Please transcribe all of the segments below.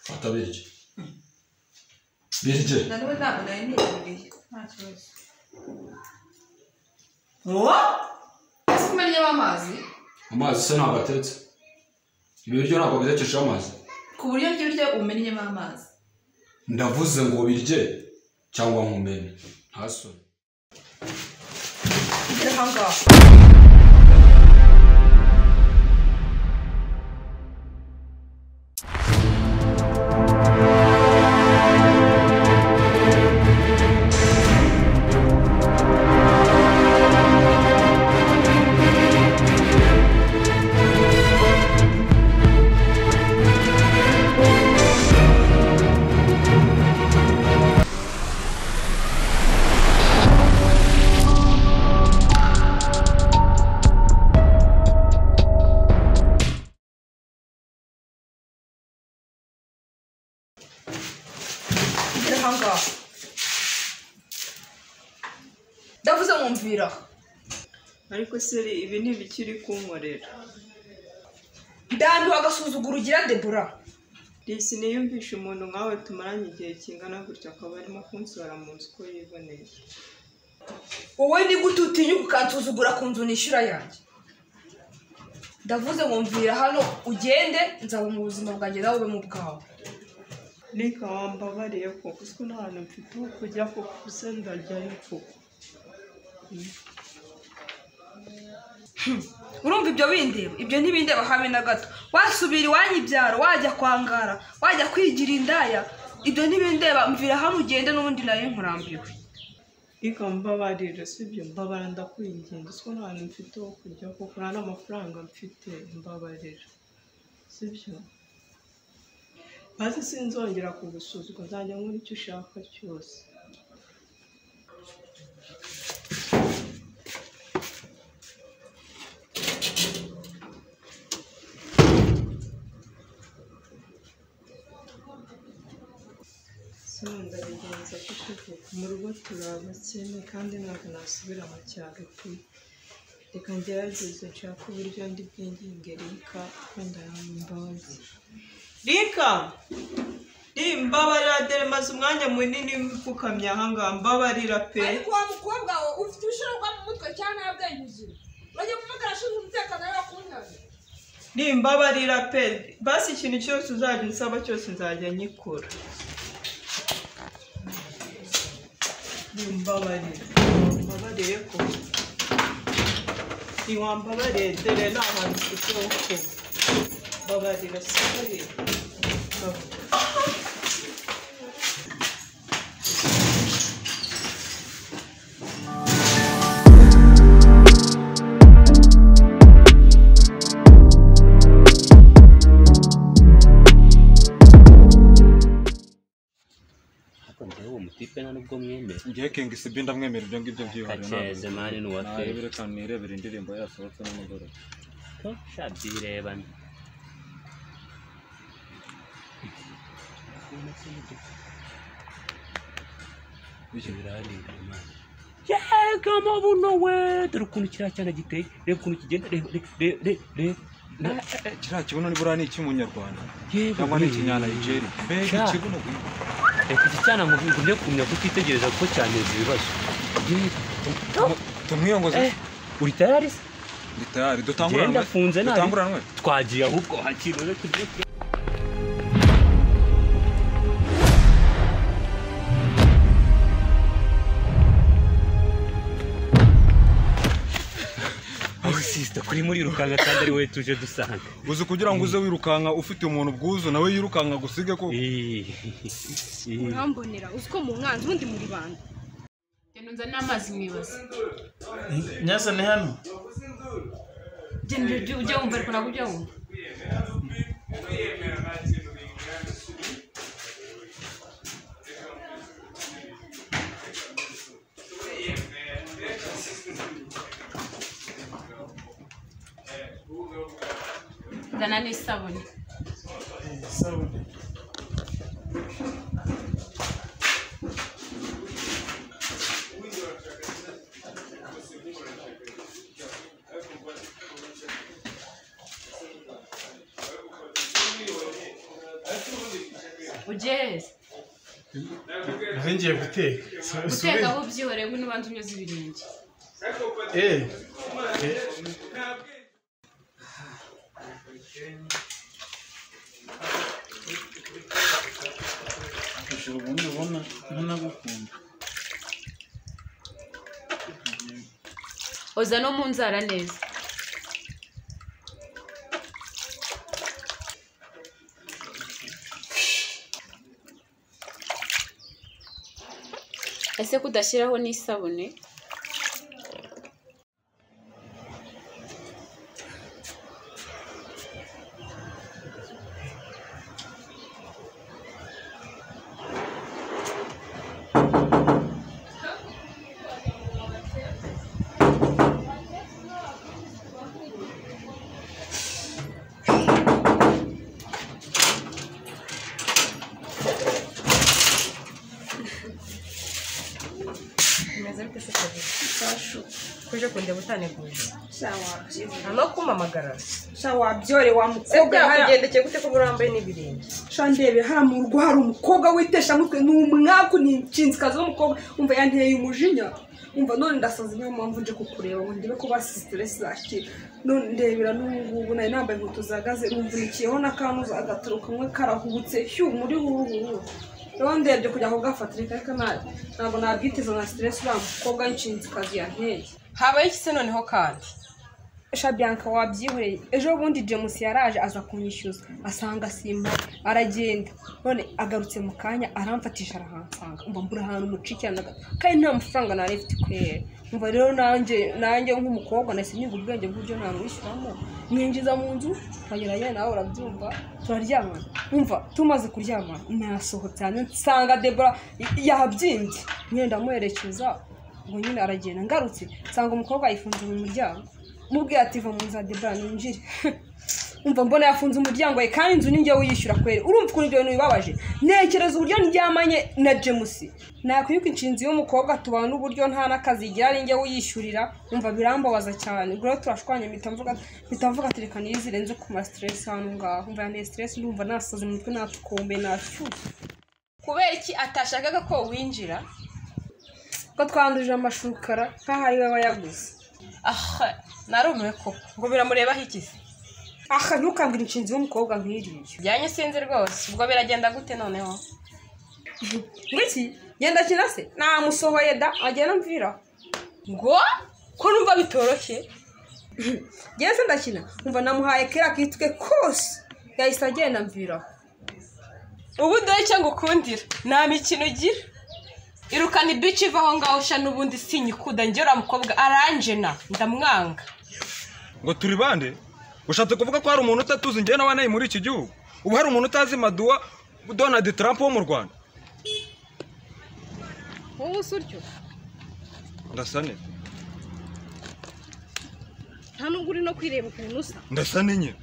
fata birye birye ntabwo nari nibwiye nta kibazo ese umenya amazi se ntabwo atetse ibiryo ntabwo bitekesha amazi ku buryo ry'ibiryo umennyemo amazi ndavuze ngo birye cyangwa nkumene nta soni igera aha ngaha ndavuze mwumvira ariko seri ibi ntibikiri kunkorera ndambiwe agasuzuguro ugira Debora risi niyumvisha umuntu nkawe tumaranye igihe kingana gutya akaba arimo kunsohora mu nzu uko yiboneye wowe ni gute utinyuka ukansuzugura ku nzu nishyura yanjye ndavuze mwumvira hano ugende nzaba mu buzima bwanjye nawe ube mu bwawe reka wambabariye koko uzi ko nta hantu mfite ho kujya koko gusa ndajyayo koko urumva ibyo bindeba ibyo ntibindeba habe na gato wasubira iwanyu ibyaro wajya kwangara wajya kwigira indaya ibyo ntibindeba mvira hano ugende n'ubundi nayo nkurambiwe reka mbabarire sibyo mbabara ndakwinginga uzi ko nta hantu mfite ho kujya koko nta n'amafaranga mfite mbabarira sibyo maze sinzongera kugusuzugura nzajya nkora icyo ushaka cyose ndabigenza kuko mu rugo turabakene kandi ntabwo nasubira mu cyaro pe reka ngerageze nshaka uburyo ndi bwinginge Rika wenda yambabazi Rika mbabarira dore maze umwanya munini mfukamye aha ngaha mbabarira pe ariko wa mukobwa we ufite ubushorwa mu mutwe cyane ntabwenge ugira urajya kumugara ashinzwe umutekano yawe kunyaze mbabarira pe basi ikintu cyose uzajya unsaba cyose nzajya nyikora mbabarire ko ntiwambabarire dore nta hantu ufite ho kuba mbabarira sibari Tipe nubwo mwemera ngiye King Sibi ndamwemera ibyo ngibyo byihorera kaceze mani nuwate narebere kandi nirebere indirimbo yasohotse n'umugore ko shabirebana kama buno we dore ukuntu kiriya cyane giteye reba ukuntu kigenda reba kiriya kibuno nibura ni icy'umunyarwanda cyangwa ni ikinyana Nigeria mbega ikibuno reka iki cyana nkubwire kumenya kutitegereza kuko cyaneza ibibazo tumwiyongoze uri tayari se ndi tayari dutanguranwe twagiye ahubwo hakirore tugiye kuri muri rukanga kandi ari we tuje dusanga uzi kugira ngo uze wirukanka ufite umuntu bwuzu nawe yirukanka gusige ko urambonera uziko mu mwanzi undi muri bande genda unzane amazi mwibaza nyazane hano genda ujye wumva ariko ntabwo ujya wumva zana n'isabune isabune ugiye heza ngiye guteka guteka aho byihoreye ngo n'ubanza unyoza ibirenge ubundi ubona ntanagukunda oza no mu nzara neza ese kudashyiraho n'isabune kuje kundeba utaneguje no kumamagara wabyore wa mukobwa yakugendekeye gute ko burambaye n'ibirenge ndebe hara mu rugo hari umukobwa witesha mutwe n'umwaku ni inshinzikazi w'umukobwa umva yanteye umujinya umva none ndasaze niyo mpamvu nje kukureba ngo ndebe ko basi stress zakira none ndebera n'ubu nari nambaye inkweto zagaze numvunikiyeho n'akanuza agaturuka kamwe karahubutse hyu muri huru rero ndebye kujya aho gafatirika ariko ntabwo nabwitiza na stress uriya mukobwa w'inshinzikazi yanteye habaye iki se noneho kandi Bianca wabyihoreye ejo bundi James yaraje aza kunyishyuza asanga simba aragenda none agarutse mu kanya aramfatisha arahansanga umva mbura ahantu mucikirana kandi nta mafaranga nari mfite kwere umva rero nanjye nk'umukobwa nahise niga ubwenge bw'ibyo namwishyuramo mwinjiza mu nzu twagerayo nawe urabyumva turaryamana umva tumaze kuryamana nasohotse hano nsanga Debora yabyimbye nyenda muherekeza ngo nyine aragenda ngarutse nsanga umukobwa yifunze mu muryango mubwiye ati va mu nzu Debora ninjire umva mbona yafunze umuryango we kandi inzu ninjye uyishyura kwere urumva ukuntu ibyo bintu bibabaje ntekereza uburyo ndyamanye na James nakwiyuka inshinzi y'umukobwa tubana n'uburyo nta n'akazi igira ari njye uyishyurira umva birambabaza cyane ubwo rero turashwanye mpita mvuga ati reka nizirenze ku ma stress hano ngaho umva yane stress ndumva nasaze mu mutwe natukombe nashyushye kubera iki atashakaga ko winjira ko twanduje amashukara nk'aho ari we wayaguze narumiwe ko ngo biramurebaho iki se ntukambwira inshinzi y'umukobwa nk'iriya bijyanye sinzi rwose ubwo biragenda gute noneho ngwiki genda kina se namusohoye da agenda mvira ngo ko numva bitoroshye genda se ndakina umva namuhaye kera kitwe kose yahise agenda mviraho ubu dore icyo ngukundira nta mikino ugira irukana ibici iva aho ngaho sha n'ubundi sinyikuda njye mukobwa aranjena ndamwanga ngo turi bande ushatse kuvuga ko hari umuntu utatuzi njye nawe nayi muri iki gihugu ubu hari umuntu utazi Maduwa Donald Trump wo mu Rwanda wowe usuryo ndasa ne nta nubwo uri no kwireba ukuntu usa ndasa ne nyine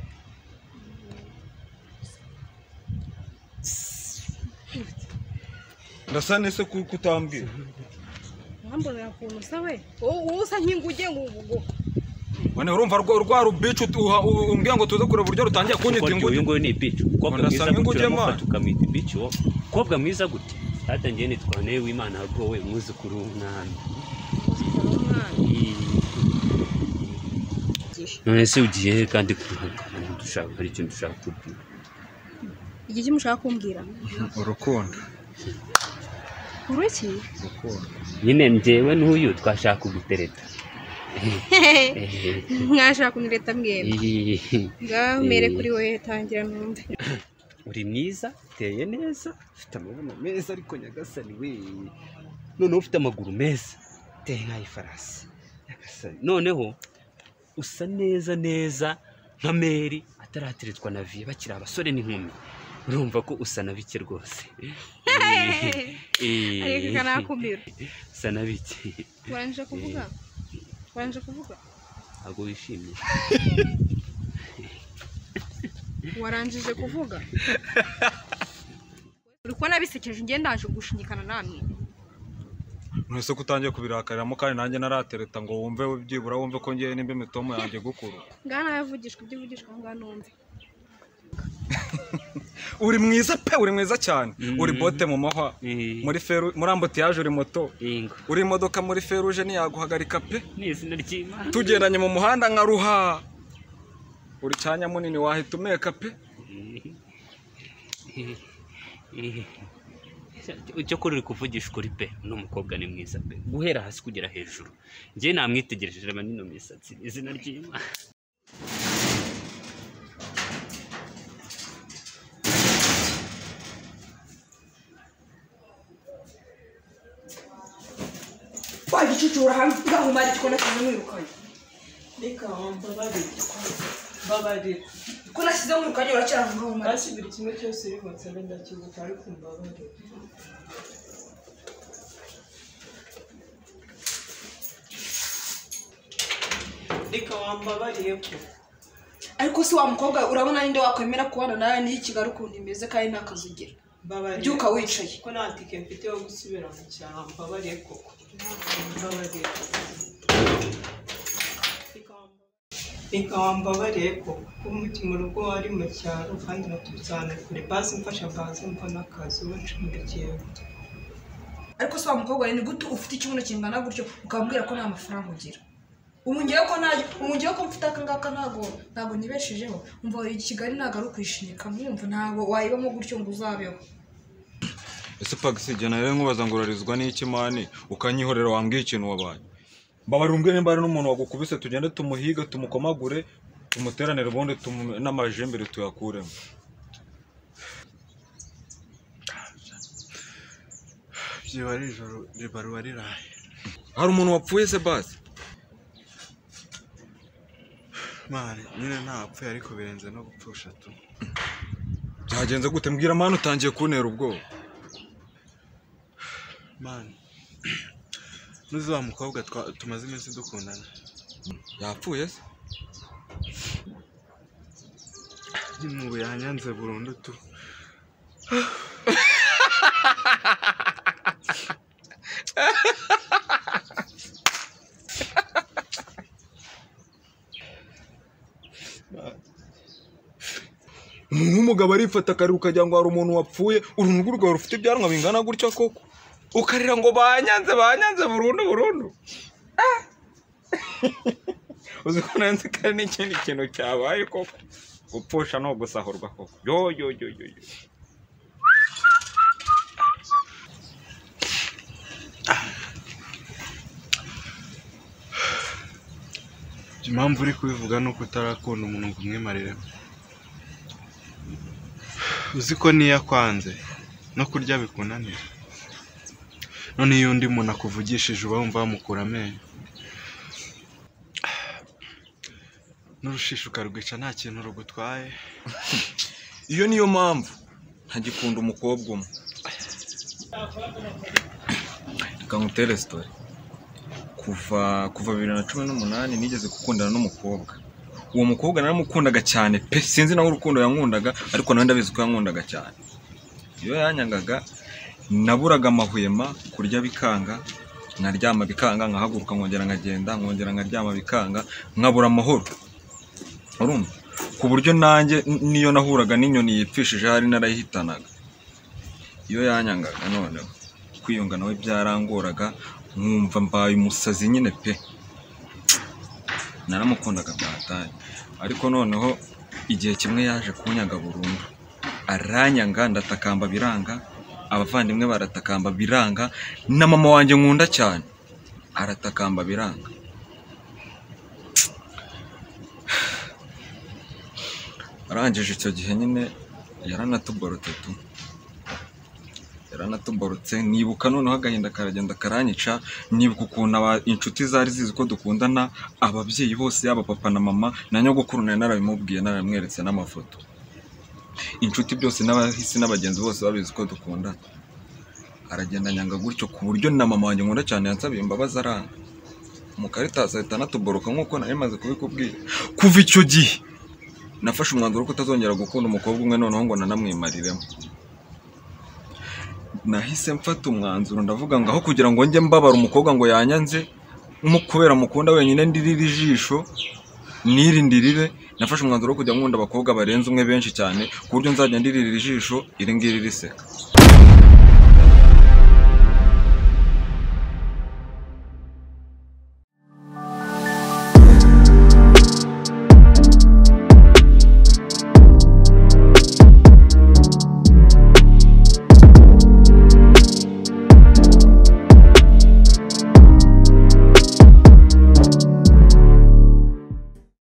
ndasa ne se kutambwira wambonera ukuntu usa we wowe usa nk'inguge ngo wane urumva rwa rubicu umbwiye ngo tuze kureba uburyo rutangiye kunyita inguge uyu nguyu ni bicu kobwa mwiza gute uramufata ukamwita bicu wo kobwa mwiza gute hatangiye nitwa newe w'Imana ahubwo we umwuzukuru w'umwami none se ugiye he kandi dushaka hari ikintu dushaka kubwira iki mushaka kumbwira urukundo uruki urukundo nyine njyewe n'uyu twashaka kugutereta mwashaka kunireta mwembi ngaho mere kuri wowe tangira numve uri mwiza uteye neza ufite amaboko meza ariko nyagasani we noneho ufite amaguru meza uteye nk'ay'ifarasi nyagasani noneho usa neza nka Mary atarateretswa na Vie bakiri abasore n'inkumi urumva ko usa na bike rwose ariko kanakumira usa na bike waranje kuvuga ntabwo wishimye waranjije kuvuga uri kubona bisekeje ngenda ndaje gushinyikana namwe mwese kutangiye kubirakariramo kandi nanjye naratereta ngo wumve byibura wumve ko ngiye nimba imitomo yanjye gukuru ngana yavugishwa ibyo uvugishwa ngaho numve uri mwiza pe uri mwiza cyane uri bote mu mahwa muri feru muri ambutiyaje uri moto uri imodoka muri feruje ntiyaguhagarika pe n'izina ry'Imana tugendanye mu muhanda nka ruha uri cyanya munini wahita umeka pe icyo kuri uri kuvugisha ukuri pe n'umukobwa ni mwiza pe guhera hasi kugera hejuru njye namwitegereje reba n'ino misatsi izina ry'Imana wagicucura hamwe ngaho mari twona kumwirukanye reka mbabarira ko nasize mwirukanye uracyara ngaho mari basi buri kimwe cyose uri mutse ndakibuka ariko mbabarira reka wambabariye ko ariko si wa mukobwa urabona ninde wakwemera kubana nawe niyi Kigali ukuntu imeze kandi nta kazi ugira byuka wicaye ko nta tike mfite yo gusubira mu cyaro mbabariye koko mbabariye reka wambabariye koko umutima urugo wari mu cyaro kandi naturutse ahantu kure basi mfasha mbanze mbona akazi uwo ncumbikiyeho ariko si wa mukobwa ni gute ufite ikibuno kingana gutyo ukambwira ko nta mafaranga ugira umugero ko mfite akangaka ntago nibeshejeho umva i Kigali ntago ari ukwishinika mwumva ntago wayibamo gutyo ngo uzabeho ese pagisi jana rero nkubaza ngo urarizwa n'iki mani ukanyihorera wambwiye ikintu wabaye mbabara umbwe nimba ari n'umuntu wagukubise tugende tumuhiga tumukomagure tumuteranire ubundi n'amajimbere tuyakuremo byiba ari ijoro ribaruwa riraye hari umuntu wapfuye se basi mani nyine ntapfuye ariko birenze no gupfusha tu byagenze gute mbwira mani utangiye kuntera ubwoba mani nuzi wa mukobwa tumaze iminsi dukundana yapfuye se n'ubu yanyanze burundu tu umuntu w'umugabo arifata akarira ukagira ngo hari umuntu wapfuye uruntu rwawe rufite ibyanwa bingana gutya koko ukarira ngo banyanze burundu uzi ko nanze kari n'ikindi kintu cyabaye koko gupfusha no gusahurwa koko yo impamvu uri kubivuga ni uko utarakunda umuntu ngo umwimarire uzi ko niyo akwanze no kurya bikunanira none iyo undi muntu akuvugishije uba wumva wamukura amenyo n'urushishi ukarwica nta kintu rugutwaye iyo niyo mpamvu ntagikunda umukobwa umwe reka ngutere story kuva 2018 nigeze gukundana n'umukobwa uwo mukobwa naramukundaga cyane pe sinzi nawe urukundo yankundaga ariko nawe ndabizi ko yankundaga cyane iyo yanyangaga naburaga amahwema kurya bikanga nkaryama bikanga nkahaguruka nkongera nkagenda nkongera nkaryama bikanga nkabura amahoro urumva ku buryo nanjye niyo nahuraga n'inyoni yipfishije hari narayihitanaga iyo yanyangaga noneho kwiyunga nawe byarangoraga nkumva mbaye umusazi nyine pe naramukundaga byataye ariko noneho igihe kimwe yaje kunyaga burundu aranyanga ndatakamba biranga abavandimwe baratakamba biranga na mama wanjye nkunda cyane aratakamba biranga arangije icyo gihe nyine yaranatuborotse nibuka noneho agahinda karagenda karanyica nibuka ukuntu inshuti zari zizi ko dukundana ababyeyi bose yaba papa na mama na nyogokuru narabimubwiye naramweretse n'amafoto inshuti byose n'abahisi n'abagenzi bose babizi ko dukundana aragenda nyanga gutyo ku buryo na mama wanjye nkunda cyane yansabiye imbabazi aranga umukaritasi ahita anatuboroka nk'uko nari maze kubikubwira kuva icyo gihe nafashe umwanzuro ko utazongera gukunda umukobwa umwe noneho ngo nanamwimariremo nahise mfata umwanzuro ndavuga ngo aho kugira ngo njye mbabara umukobwa ngo yanyanze kubera mukunda wenyine ndirira ijisho nirindirire nafashe umwanzuro wo kujya nkunda abakobwa barenze umwe benshi cyane ku buryo nzajya ndirira ijisho iri ngiri riseka